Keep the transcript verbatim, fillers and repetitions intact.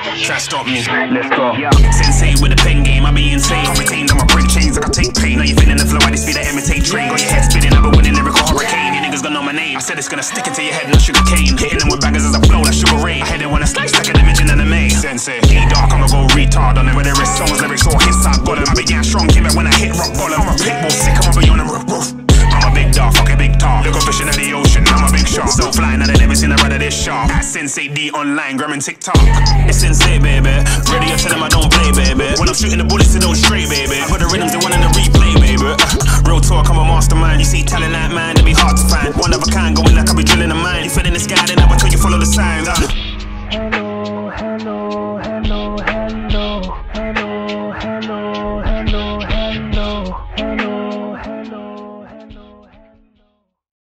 Try to stop me. Let's go. Sensei with the pen game, I be insane. Can't retain on my break chains, like I take pain. Now you feeling the flow, I just speed that imitate train. Got your head spinning, I've been winning lyrical hurricane. You niggas gonna know my name. I said it's gonna stick into your head, no sugar cane. Hitting them with bangers as I flow like sugar rain. I hit it when I slice like an image in anime. Sensei, DDark, I'ma go retard on it. Whether it's songs, lyrics, or hits, I got them. I began strong, came back when I hit rock bottom. I'm a pit bull, sick, I'm be on the roof, roof. I'm a big dog, fuck a big tar. Look up fishing at the ocean, I'm a big shark. So flying, I never seen a ride of this shark. At Sensei D online, grabbing TikTok. It's Sensei, baby. Ready, I tell them I don't play, baby. When I'm shooting the bullets, it don't stray, baby. I put the rhythms, they want in the replay, baby. Uh, real talk, I'm a mastermind. You see talent like mine, it'll be hard to find. One of a kind, going like I be